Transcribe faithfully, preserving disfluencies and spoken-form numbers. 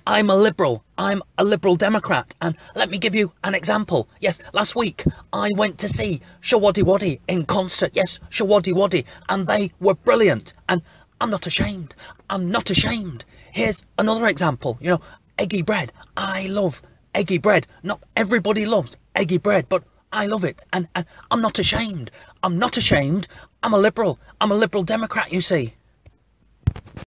I'm a liberal. I'm a liberal Democrat. And let me give you an example. Yes, last week I went to see Showaddywaddy in concert. Yes, Showaddywaddy. And they were brilliant. And I'm not ashamed. I'm not ashamed. Here's another example. You know, eggy bread. I love eggy bread. Not everybody loves eggy bread, but I love it. And, and I'm not ashamed. I'm not ashamed. I'm a liberal. I'm a liberal Democrat, you see.